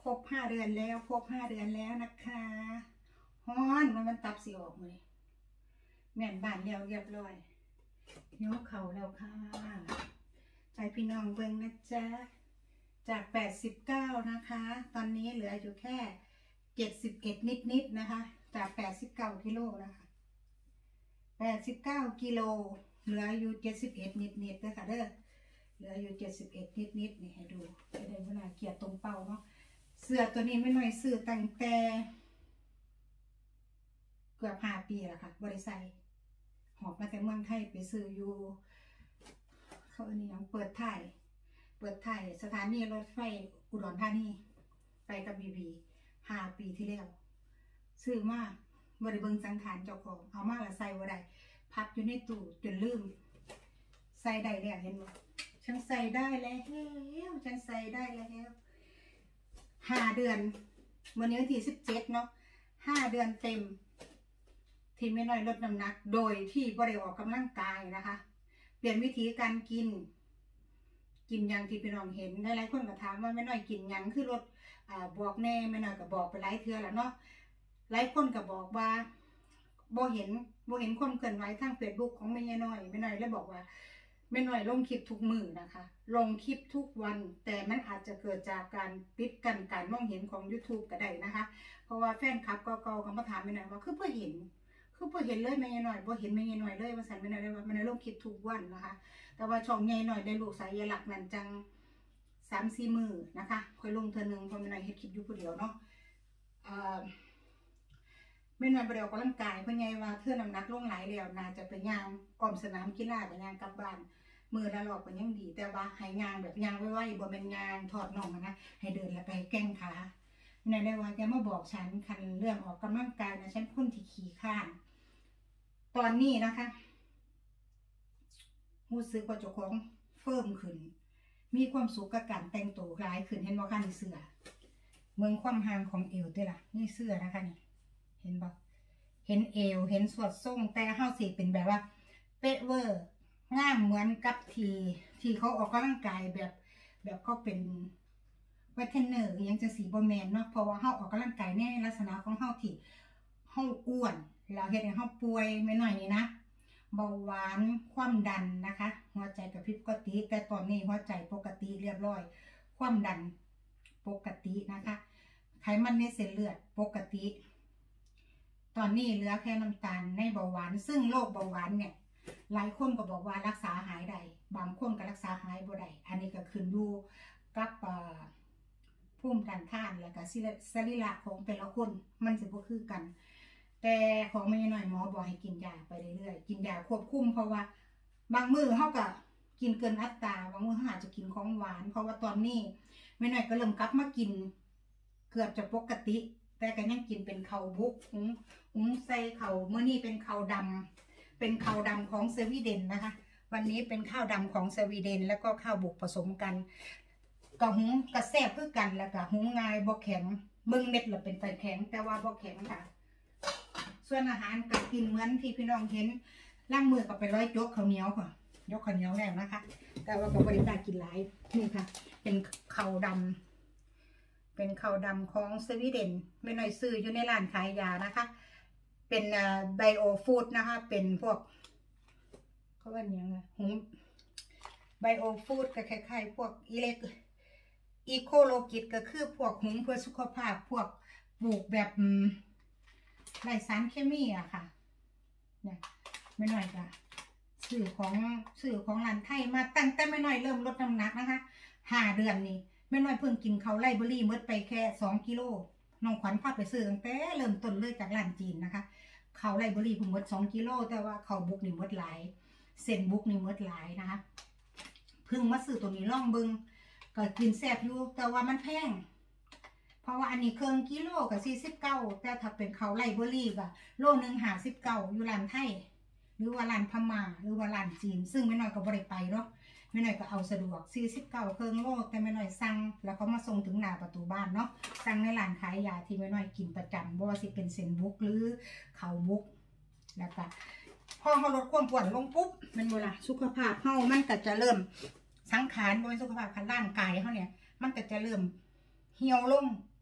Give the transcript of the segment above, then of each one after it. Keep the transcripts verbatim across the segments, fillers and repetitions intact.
ครบห้าเดือนแล้วครบห้าเดือนแล้วนะคะฮ้อนมันมันตับสีออกเลยแม่นบ้านแล้วเรียบร้อยนิ้วเข่าแล้วค่ะใจพี่น้องเบิ้งนะจ๊ะจากแปดสิบเก้านะคะตอนนี้เหลืออยู่แค่เจ็ดสิบเอ็ดนิดๆนะคะจากแปดสิบเก้ากิโลนะคะแปดสิบเก้ากิโลเหลืออยู่เจ็ดสิบเอ็ดนิดๆนะคะเด้อเหลืออยู่เจ็ดสิบเอ็ดนิดๆนี่ให้ดูจะได้เวลาเกียร์ตรงเป้าเนาะเสื้อตัวนี้ไม่น้อยซื้อตั้งแต่เกือบห้าปีแล้วค่ะบริษัทหอบมาแต่เมืองไทยไปซื้ออยู่เขาอันนี้ยังเปิดถ่ายเปิดถ่ายสถานีรถไฟอุดรธานีไปกับบีบีห้าปีที่แล้วซื้อมาบริเบิงสังขารเจ้าของเอามาละใส่ว่าได้พับอยู่ในตู้จนลืมใส่ได้แล้วเห็นไหมฉันใส่ได้แล้วฉันใส่ได้แล้วห้าเดือนวันนี้วันที่สิบเจ็ดเนาะห้าเดือนเต็มที่ไม่น้อยลดน้ำหนักโดยที่บริออกกำลังกายนะคะเปลี่ยนวิธีการกินกินอย่างที่พี่น้องเห็นหลายๆคนก็ถามว่าไม่น้อยกินอย่างคือลดอ่าบอกแน่ไม่น้อยก็บอกไปหลายเทื่อแล้วเนาะหลายคนก็บอกว่าโบเห็นโบเห็นคนเกินไว้ทางเฟซบุ๊กของแม่น้อยแม่น้อยแล้วบอกว่าแม่น้อยลงคลิปทุกมือนะคะลงคลิปทุกวันแต่มันอาจจะเกิดจากการปิดกันการมองเห็นของ ยูทูบ ก็ได้นะคะเพราะว่าแฟนคลับเก่าๆก็มาถามแม่น้อยว่าคือเพื่อเห็นคือเพื่อเห็นเลยแม่น้อยบ่เห็นแม่น้อยเลยว่าสั่นแม่น้อยเลยว่าแม่น้อยลงคลิปทุกวันนะคะแต่ว่าช่องใหญ่หน่อยได้ลูกสายหลักนั่นจังสามสี่มือนะคะค่อยลงเธอหนึ่งเพราะแม่น้อยเฮ็ดคลิปอยู่คนเดียวเนาะแม่น้อยไปเดียวก็ร่างกายเพราะไงว่าเธอน้ำหนักลงหลายแล้วน่าจะไปย่างกล่อมสนามกีฬาไปย่างกลับบ้านมือละรอบก็ยังดีแต่ว่าให้ย่างแบบย่างไว้ๆบ่เป็นย่างถอดน่องนะให้เดินแล้วไปแก้งขาแม่น้อยได้ว่าแกมาบอกฉันคันเรื่องออกกำลังกายนะฉันคนที่ขี้ข้านตอนนี้นะคะรู้สึกว่าเจ้าของเฟิ่มขึ้นมีความสุขกับการแต่งตัวคล้ายขึ้นเห็นบ่คะนี่เสื้อเมืองความห่างของเอวด้วยล่ะนี่เสื้อนะคะนี่เห็นบ่เห็นเอวเห็นสวดทรงแต่เฮาสิเป็นแบบว่าเป๊ะเวอร์งามเหมือนกับที่ที่เขาออกกำลังกายแบบแบบเขาเป็นเวทเทรนเนอร์ยังจะสีบ่แมนเนาะเพราะว่าเฮาออกกำลังกายในลักษณะของเฮาที่เฮาอ้วนแล้วเฮ็ดให้เฮาป่วยไม่น้อยนี่นะเบาหวานความดันนะคะหัวใจกระพริบปกติแต่ตอนนี้หัวใจปกติเรียบร้อยความดันปกตินะคะไขมันในเส้นเลือดปกติตอนนี้เหลือแค่น้ำตาลในเบาหวานซึ่งโรคเบาหวานเนี่ยหลายคนก็บอกว่ารักษาหายได้บางคนก็รักษาหายบ่ได้อันนี้ก็ขึ้นอยู่กับภูมิต้านทานแล้วก็สรีระของแต่ละคนมันสิบ่คือกันแต่ของแม่น้อยหมอบอกให้กินยาไปเรื่อยๆกินยาควบคุมเพราะว่าบางมื้อเฮาก็กินเกินอัตราบางมื้อเฮาอาจจะกินของหวานเพราะว่าตอนนี้แม่น้อยก็เริ่มกลับมากินเกือบจะปกติแต่ก็ยังกินเป็นข้าวบุกหุงหุงใส่ข้าวมื้อนี้เป็นข้าวดำเป็นข้าวดำของสวีเดนนะคะวันนี้เป็นข้าวดำของสวีเดนแล้วก็ข้าวบุกผสมกันก็หุงกระแซ่บคือกันแล้วก็หุงง่ายบ่แข็งเบิ่งเม็ดละเป็นไฟแข็งแต่ว่าบ่แข็งค่ะส่วนอาหารกับกินเหมือนที่พี่น้องเห็นล่างมือกับไปร้อยยกข้าวเหนียวค่ะยกข้าวเหนียวแล้วนะคะแต่ว่ากับบริการกินหลายนี่ค่ะเป็นข้าวดำเป็นข้าวดำของสวีเดนไม่น้อยซื้ออยู่ในร้านขายยานะคะเป็นไบโอฟู้ดนะคะเป็นพวกเขาว่าอย่างไงหุงไบโอฟู้ดก็คล้ายๆพวกอิเล็กอีโคโลกิตก็คือพวกหุงเพื่อสุขภาพพวกปลูกแบบไร้สารเคมีอะค่ะเนี่ยไม่น้อยจ้ะสื่อของสื่อของร้านไทยมาตั้งแต่ไม่น้อยเริ่มลดน้ำหนักนะคะห้าเดือนนี้ไม่น้อยเพิ่งกินข้าวไรเบอรี่มดไปแค่สองกิโลน้องขวัญพาไปซื้อตั้งแต่เริ่มต้นเลยจากร้านจีนนะคะข้าวไรเบอรี่ผมมดสองกิโลแต่ว่าข้าวบุกนี่มดหลายเส้นบุกนี่มดหลายนะคะเพิ่งมาซื้อตัวนี้ล่องเบิงก็กินแซ่บอยู่แต่ว่ามันแพงเพราะว่าอันนี้เครื่องกิโลกับสี่สิบเก้าแต่ถ้าเป็นข้าวไรเบอรี่ก็โลหนึ่งห้าสิบเก้าอยู่ร้านไทยหรือว่าร้านพม่าหรือว่าร้านจีนซึ่งไม่น้อยก็บริไปเนาะไม่น้อยก็เอาสะดวกสี่สิบเก้าเครื่องโลแต่ไม่น้อยสั่งแล้วเขามาส่งถึงหน้าประตูบ้านเนาะสั่งในร้านขายยาที่ไม่น้อยกินประจำบ่ว่าสิเป็นเส้นบุกหรือข้าวบุกแล้วก็พอเขาลดความปวดลงปุ๊บมันเวลาสุขภาพเขามันก็จะเริ่มสังขารโดยสุขภาพร่างกายเขาเนี่ยมันก็จะเริ่มเหี่ยวลง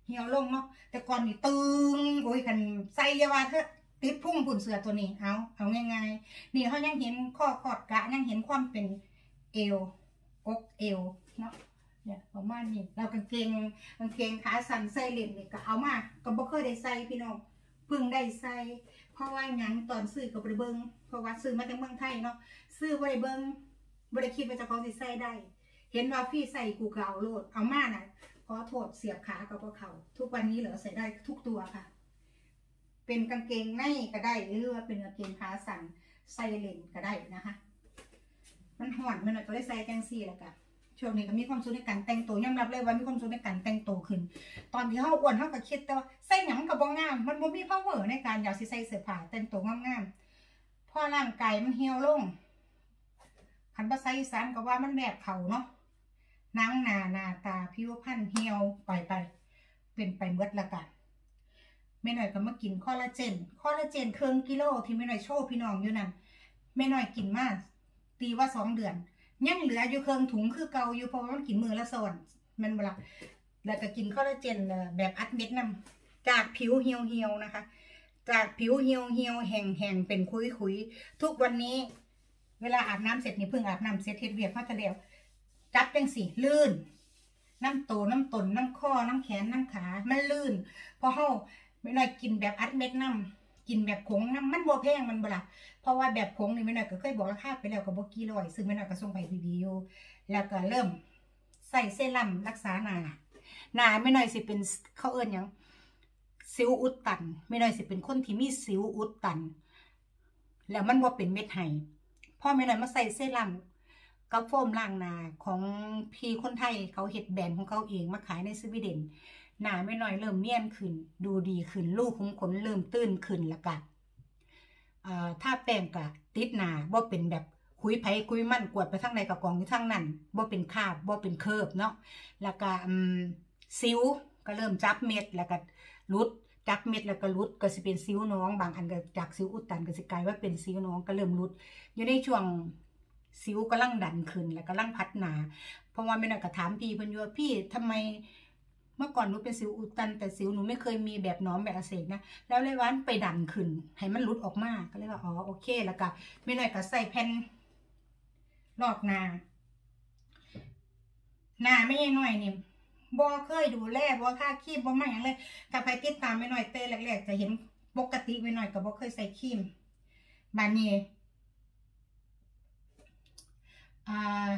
เหี่ยวลงเนาะแต่ก่อนนี่ตึงโอ้ยกันใส่ยาว่าเถอะติดพุ่งผุ่นเสือตัวนี้เอาเอาง่ายๆนี่เขายังเห็นข้อขอดกะยังเห็นความเป็นเอวอกเอวเนาะเนี่ยประมาณนี้เรากางเกงกางเกงขาสั้นใส่เล่นนี่ก็เอามาก็บ่เคยได้ใส่พี่น้องเพิ่งได้ใส่เพราะว่าหยังตอนซื้อก็บ่ได้เบิ่งเพราะว่าซื้อมาจากเมืองไทยเนาะซื้อบ่ได้เบิ่งบ่ได้คิดว่าเจ้าของสิใส่ได้เห็นว่าพี่ใส่กูก็เอาโลดเอามาน่ะขอโทษเสียบขากับพวกเขาทุกวันนี้เหลือใส่ได้ทุกตัวค่ะเป็นกางเกงในก็ได้หรือว่าเป็นกางเกงขาสั้นใส่เล่นก็ได้นะคะมันห่อนมันหน่อยก็เลยใส่จังซี่แหละค่ะช่วงนี้ก็มีความสุขในการแต่งตัวยอมรับเลยว่ามีความสุขในการแต่งตัวขึ้นตอนที่เฮาอ้วนเฮาก็คิดแต่ว่าใส่หยังก็บ่งามมันบ่มี power ในการอยากสิใส่เสื้อผ้าแต่งตัวงามๆพอร่างกายมันเหี่ยวลงคันภาษาอีสานก็ว่ามันแบกเขาเนาะหนังหน้าหน้าตาผิวพรรณเหี่ยวไปไปเป็นไปหมดละกันแม่หน่อยก็มากินคอลลาเจนคอลลาเจนครึ่งกิโลที่แม่หน่อยโชว์พี่น้องอยู่นั่นแม่หน่อยกินมาตีว่าสองเดือนยังเหลืออยู่เครื่องถุงคือเก่าอยู่เพราะว่ามันกินมือละส่วนมันเวลาแล้วก็กินคอลลาเจนแบบอัดเม็ดนำจากผิวเหี่ยวเหี่ยวนะคะจากผิวเหี่ยวเหี่ยวแห้งแห้งเป็นคุยคุยทุกวันนี้เวลาอาบน้ำเสร็จนี่เพิ่งอาบน้ำเสร็จเฮ็ดเวียกพักเดียวจับจังสิลื่นน้ำโตน้ำตนน้ำข้อน้ำแขนน้ำขามันลื่นพอเฮาไม่น้อยกินแบบอัดเม็ดน้ำกินแบบผงน้ำมันบ่แพงมันบ่ล่ะเพราะว่าแบบผงนี่ไม่น้อยก็เคยบอกราคาไปแล้วก็บ่กี่ร้อยซึ่งไม่น้อยก็ส่งไปรีวิวแล้วก็เริ่มใส่เซรั่มรักษาหน้าหน้าไม่น้อยสิเป็นเขาเอิ้นหยังสิวอุดตันไม่น้อยสิเป็นคนที่มีสิวอุดตันแล้วมันบ่เป็นเม็ดไห้พอไม่น้อยมาใส่เซรั่มกับโฟมล้างหน้าของพี่คนไทยเขาเฮ็ดแบรนด์ของเขาเองมาขายในสวีเดนหน้าไม่น้อยเริ่มเนียนขึ้นดูดีขึ้นรูขุมขนเริ่มตื้นขึ้นแล้วก็ถ้าแป้งก็ติดหน้าบ่เป็นแบบคุยไผคุยมันกวดไปทางใดกับกองอยู่ทางนั้นบ่เป็นคราบบ่เป็นเคิร์ฟเนาะแล้วก็สิวก็เริ่มจับเม็ดแล้วก็รุดจับเม็ดแล้วก็รุดก็สิเป็นสิวน้องบางอันก็จากสิวอุดตันก็สิกลายว่าเป็นสิวน้องก็เริ่มรุดอยู่ในช่วงสิวกำลังดันขึ้นแล้วกำลังพัฒนาเพราะว่าแม่น่ะก็ถามพี่เพิ่นว่าพี่ทำไมเมื่อก่อนหนูเป็นสิวอุดตันแต่สิวหนูไม่เคยมีแบบน้อมแบบอักเสบนะแล้วเลยวันไปดันขึ้นให้มันรุดออกมาก็เลยว่าอ๋อโอเคแล้วก็แม่น่อยก็ใส่แผ่นลอกหน้าหน้าไม่น้อยนี่บ่เคยดูแลบ่ค่าครีมบ่มาหยังเลยถ้าไปติดตามแม่น้อยเต้แรกๆจะเห็นปกติแม่น้อยก็บ่เคยใส่ครีมบัดนี้อ่า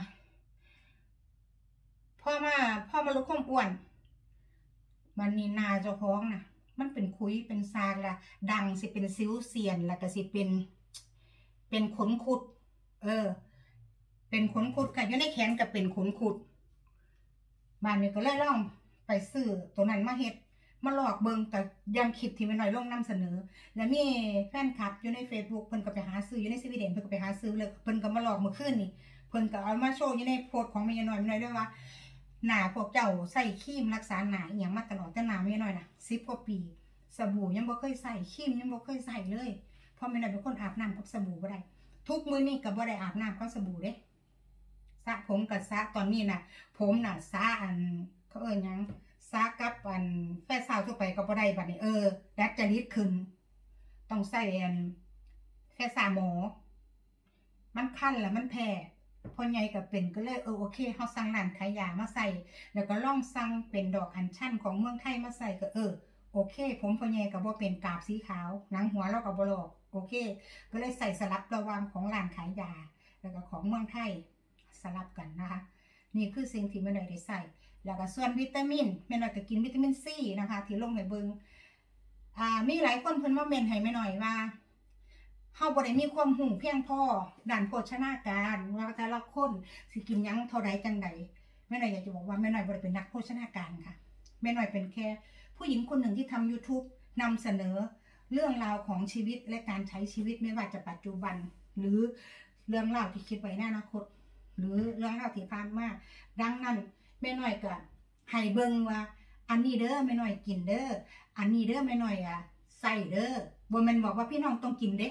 พ่อมาพ่อมาลดความอ้วนมันนี่นาเจ้าของนะมันเป็นคุยเป็นซากละดังสิเป็นซิวเซียนแล้วก็สิเป็นเป็นขนขุดเออเป็นขนขุดค่ะอยู่ในแขนก็เป็นขนขุดบ้านนี้ก็เลยลองไปซื้อตัวนั้นมาเฮ็ดมาหลอกเบิ่งแต่ยังคลิปที่ไม่น้อยลงนำเสนอแล้วมีแฟนคลับอยู่ใน Facebook เพิ่นก็ไปหาซื้ออยู่ในสวีเดนเพิ่นก็ไปหาซื้อเลยเพิ่นก็มาหลอกเมื่อคืนนี่เพิ่นก็เอามาโชว์อยู่ในโพสต์ของแม่น้อยแม่น้อยด้วยว่าหน้าพวกเจ้าใส่ครีมรักษาหน้าอย่างมาตลอดแต่หน้าแม่น้อยนะสิบกว่าปีสบู่ยังบ่เคยใส่ครีมยังบ่เคยใส่เลยเพราะแม่น้อยเป็นคนอาบน้ำกับสบู่บ่ได้ทุกมื้อนี้ก็บ่ได้อาบน้ำกับสบู่เด้สระผมกับสระตอนนี้น่ะผมน่ะสระอันเขาเอิ้นหยังสระกับอันแฟนสาวทั่วไปก็บ่ได้บัดนี้เออดัดจริตขึ้นต้องใส่อันแฟนสาวหมอมันคันแล้วมันแพ้พอใหญ่ก็เป็นก็เลยเออโอเคเฮาสั่งร้านขายยามาใส่แล้วก็ลองสั่งเป็นดอกอัญชันของเมืองไทยมาใส่ก็เออโอเคผมพอใหญ่ก็บ่เป็นกาบสีขาวหนังหัวเราก็บ่ลอกโอเคก็เลยใส่สลับระหว่างของร้านขายยาแล้วก็ของเมืองไทยสลับกันนะคะนี่คือสิ่งที่แม่น้อยได้ใส่แล้วก็ส่วนวิตามินแม่น้อยก็กินวิตามินซีนะคะที่ลงในเบิงอ่ามีหลายคนเพิ่นมาเมนให้แม่น้อยว่าเฮาบ่ได้มีความรู้เพียงพอด้านโภชนาการว่าแต่ละคนสิกินหยังเท่าใดจังใดแม่น้อยอยากจะบอกว่าแม่น้อยบ่ได้เป็นนักโภชนาการค่ะแม่น้อยเป็นแค่ผู้หญิงคนหนึ่งที่ทำ YouTube นำเสนอเรื่องราวของชีวิตและการใช้ชีวิตไม่ว่าจะปัจจุบันหรือเรื่องราวที่คิดไว้ในอนาคตหรือเรื่องราวที่ผ่านมาดังนั้นแม่น้อยก็ให้เบิ่งว่าอันนี้เด้อแม่น้อยกินเด้ออันนี้เด้อแม่น้อยอ่ะใส่เด้อบ่แม่นบอกว่าพี่น้องต้องกินเด้ผ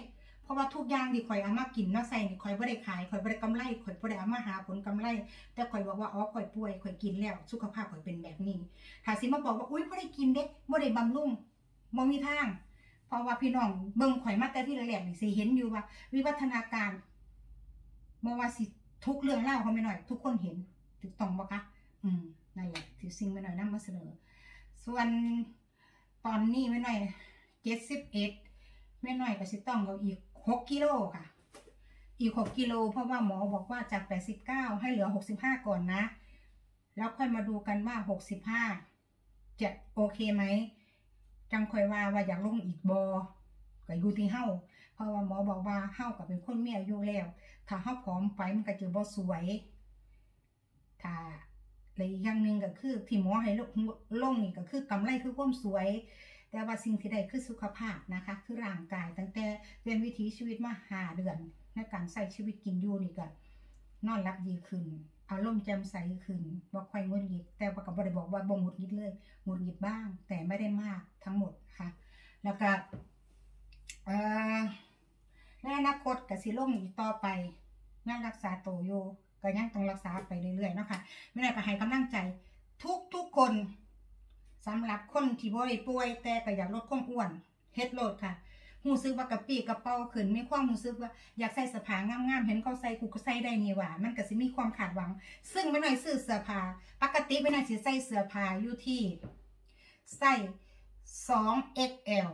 ราะว่าทุกอย่างที่ข่อยเอามากินเนาะใส่ข่อยบ่ได้ขายข่อยบ่ได้กำไรข่อยบ่ได้เอามาหาผลกำไรแต่ข่อยบอกว่าอ๋อข่อยป่วยข่อยกินแล้วสุขภาพข่อยเป็นแบบนี้ถ้าสิมาบอกว่าอุ้ยบ่ได้กินเด้บ่ได้บำรุงบ่มีทางเพราะว่าพี่น้องเบิ่งข่อยมาแต่ที่แรกๆนี่สิเห็นอยู่ว่าวิวัฒนาการบ่ว่าสิทุกเรื่องเล่าเขาไม่หน่อยทุกคนเห็นถูกต้องบ่คะอืมนั่นแหละที่สิ่งไม่หน่อยนำมาเสนอส่วนตอนนี้ไม่หน่อยเจ็ดสิบเอ็ดไม่หน่อยก็สิต้องเอาอีกหกกิโลค่ะอีกหกกิโลเพราะว่าหมอบอกว่าจากแปดสิบเก้าให้เหลือหกสิบห้าก่อนนะแล้วค่อยมาดูกันว่าหกสิบห้าจะโอเคไหมจังค่อยว่าว่าอยากลงอีกบอก็อยู่ที่เฮาเพราะว่าหมอบอกว่าเฮาก็เป็นคนมีอายุแล้วถ้าเฮาผอมไปมันก็จะบ่สวยถ้าและอีกอย่างหนึ่งก็คือที่หมอให้ลงนี่ก็คือกำไรคือความสวยแต่ว่าสิ่งที่ได้คือสุขภาพนะคะคือร่างกายตั้งแต่เรียนวิถีชีวิตมาห้าเดือนในการใช้ชีวิตกินอยู่นี่ก็นอนหลับดีขึ้นอารมณ์แจ่มใสขึ้นบ่ค่อยงุนงิดแต่ว่าก็บ่ได้บอกว่าบ่งุนงิดเลยงุนงิดบ้างแต่ไม่ได้มากทั้งหมดค่ะแล้วก็เอ่อในอนาคตก็สิลงอีกต่อไปงานรักษาตัวอยู่ก็ยังต้องรักษาไปเรื่อยๆเนาะค่ะไม่ได้ก็ให้กำลังใจทุกทุกคนสำหรับคนที่บ่ได้ป่วยแต่ก็อยากลดความอ้วนเฮ็ดโลดค่ะหูซึกว่ากระปี้กระเป๋าขึ้นมีความรู้สึกว่าอยากใส่เสื้อผ้างามๆเห็นเขาใส่กูก็ใส่ได้นี่หว่ามันก็สิมีความขาดหวังซึ่งไม่น้อยซื้อเสื้อผ้าปกติไม่น้อยสิใส่เสื้อผ้าอยู่ที่ใส่สอง เอ็กซ์ แอล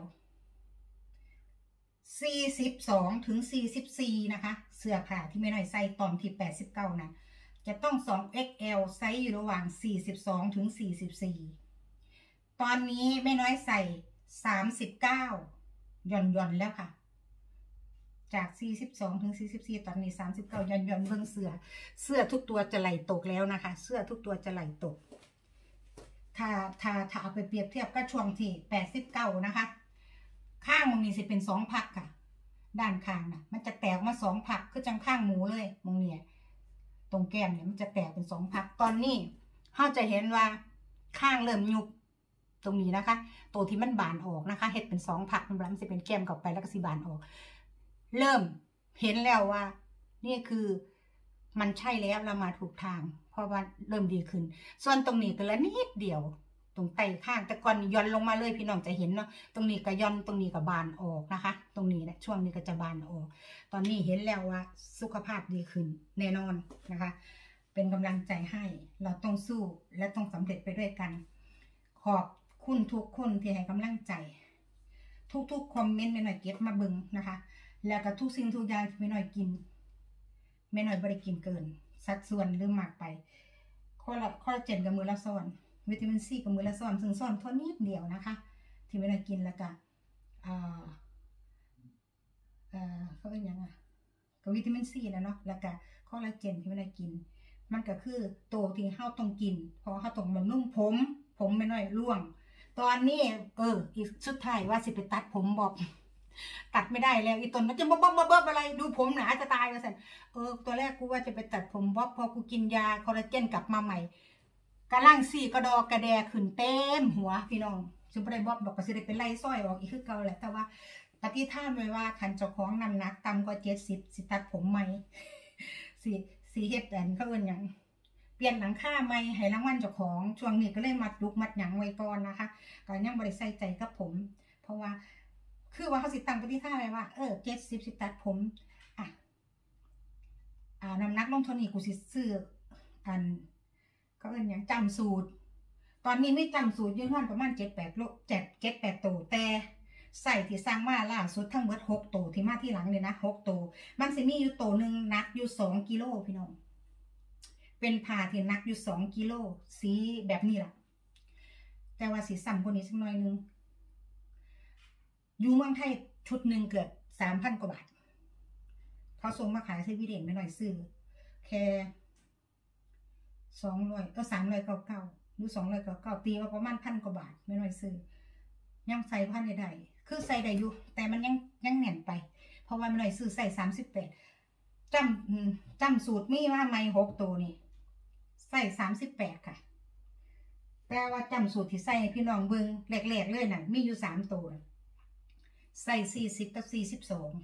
สี่สิบสองถึงสี่สิบสี่นะคะเสื้อผ้าที่ไม่น้อยใส่ตอนที่แปดสิบเก้านะจะต้อง สอง เอ็กซ์ แอล ไซส์อยู่ระหว่างสี่สิบสองถึงสี่สิบสี่ตอนนี้ไม่น้อยใส่สามสิบเก้าย่อนย่อนแล้วค่ะจากสี่สิบสองถึงสี่สิบสี่ตอนนี้สามสิบเก้าย่อนย่อนเบิ่งเสื้อเสื้อทุกตัวจะไหลตกแล้วนะคะเสื้อทุกตัวจะไหลตกถ้าถ้าถ้าเอาไปเปรียบเทียบก็ช่วงที่แปดสิบเก้านะคะข้างมงนี้สิเป็นสองพักค่ะด้านข้างนะมันจะแตกมาสองพักคือจังข้างหมูเลยมงเนี่ยตรงแก้มเนี่ยมันจะแตกเป็นสองพักตอนนี้เราจะเห็นว่าข้างเริ่มยุบตรงนี้นะคะตัวที่มันบานออกนะคะเห็ดเป็นสองผักมันมันจะเป็นแก้มเข้าไปแล้วก็สีบานออกเริ่มเห็นแล้วว่านี่คือมันใช่แล้วเรามาถูกทางเพราะว่าเริ่มดีขึ้นส่วนตรงนี้ก็ละนิดเดียวตรงไตข้างแต่ก่อนย่อนลงมาเลยพี่น้องจะเห็นเนาะตรงนี้ก็ย่อนตรงนี้ก็บานออกนะคะตรงนี้นะช่วงนี้ก็จะบานออกตอนนี้เห็นแล้วว่าสุขภาพดีขึ้นแน่นอนนะคะเป็นกำลังใจให้เราต้องสู้และต้องสำเร็จไปด้วยกันขอบคุณทุกคนที่ให้กำลังใจทุกๆคอมเมนต์ไม่หน่อยเก็บมาบึงนะคะแล้วก็ทุกสิ่งทุกอย่างที่ไม่หน่อยกินไม่หน่อยบริกินเกินสัดส่วนหรือมากไปคอลลาคอลลาเจนกับมือละซ้อนวิตามินซีกับมือละซ้อนซึ่งซ้อนเท่านิดเดียวนะคะที่ไม่หน่อยกินแล้วก็อ่าอ่าเขาเป็นยังไงกับวิตามินซีแล้วเนาะแล้วก็คอลลาเจนที่ไม่หน่อยกินมันก็คือโตที่เฮาต้องกินเพราะเฮาต้องบำรุงผมผมไม่น้อยร่วงตอนนี้เอออีกสุดท้ายว่าสิไปตัดผมบอกตัดไม่ได้แล้วอีตนมันจะบ๊อบบ๊อบบ๊อบอะไรดูผมหนาจะตายว่าสันเออตัวแรกกูว่าจะไปตัดผมบ๊อบพอกูกินยาคอลลาเจนกลับมาใหม่กระล่างสี่กระดอกระแดขึ้นเต็มหัวพี่น้องจะไม่ได้บ๊อบดอกก็จะได้เป็นไล่ส้อยออกอีกคือเก่าแหละแต่ว่าปฏิท่านไว้ว่าคันเจ้าของน้ำหนักต่ำกว่าเจ็ดสิบสิตัดผมใหม่สีสีเฮ็ดแดนเขาเอิ้นอย่างเปลี่ยนหลังค่าใหม่ให้รางวัลเจ้าของช่วงนี้ก็เลยมัดลุกมัดหยังไว้ก่อนนะคะก็ยังบริใส่ใจกับผมเพราะว่าคือว่าเขาสิตั้งปฏิท่าไว้ว่าเออเจ็ดสิบสิตัดผมอ่ะอ่าน้ำหนักลงเท่านี้กูสิซื้ออันเขาเอิ้นอย่างจำสูตรตอนนี้ไม่จำสูตรยืนห้อนประมาณเจ็ดแปดโลเจ็ดเจ็ดแปดตัวแต่ใส่ที่สร้างมาล่าสุดทั้งหมดหกตัวที่มาที่หลังเลยนะหกตัวมันสิมีอยู่ตัวหนึ่งหนักอยู่สองกิโลพี่น้องเป็นผ้าที่หนักอยู่สองกิโลสีแบบนี้แหละแต่ว่าสีซ้ำกว่านี้สักหน่อยนึงอยู่เมืองไทยชุดหนึ่งเกือบสามพันกว่าบาทเขาส่งมาขายที่วิเดนไม่หน่อยซื้อแค่สองร้อยก็สามร้อยเก้าเก้าหรือสองร้อยเก้าเก้าตีว่าประมาณพันกว่าบาทไม่หน่อยซื้อยังใส่พันใดๆคือใส่ได้อยู่แต่มันยังยังแน่นไปเพราะว่าไม่หน่อยซื้อใส่สามสิบแปดจำจำสูตรมีว่าไม่หกตัวนี่ใส่สามสิบแปดค่ะแต่ว่าจำสูตรที่ใส่พี่น้องเบิ้งแหลกๆเลยน่ะมีอยู่สามตัวใส่สี่สิบกับสี่สิบสอง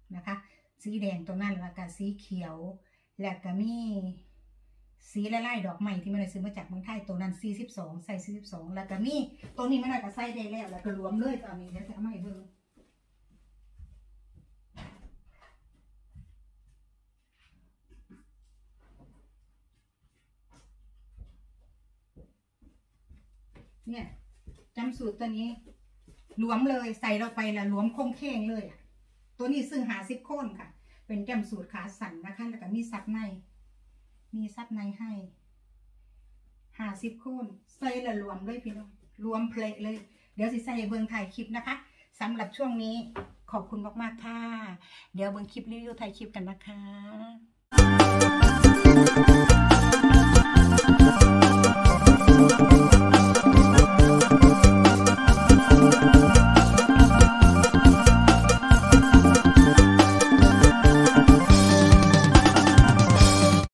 นะคะสีแดงตัวนั้นแล้วก็สีเขียวแล้วก็มีสีละลายดอกไม้ที่มันได้ซื้อมาจากเมืองไทยตัวนั้นสี่สิบสองใส่สี่สิบสองแล้วก็มีตัวนี้มันก็ใส่ได้แล้วแล้วก็รวมเลยตอนนี้เดี๋ยวจะเอามาให้เบิ่งเนี่ยจำสูตรตัวนี้รวมเลยใส่เราไปละรวมคงเข่งเลยตัวนี้ซื้อหาสิบโคนค่ะเป็นจำสูตรขาสั่นนะคะแล้วก็มีซับในมีซับในให้หาสิบโคนใส่ละรวมเลยพี่น้องรวมเพลทเลยเดี๋ยวสิใส่เบิ้งถ่ายคลิปนะคะสำหรับช่วงนี้ขอบคุณมากๆค่ะเดี๋ยวเบิ้งคลิปรีวิวถ่ายคลิปกันนะคะ